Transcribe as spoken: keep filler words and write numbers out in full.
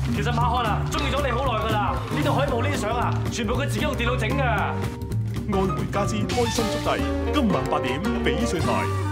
其實馬漢啊，中意咗你好耐㗎啦。呢度海報呢啲相啊，全部佢自己用電腦整㗎。 愛回家之開心速遞，今晚八點翡翠台。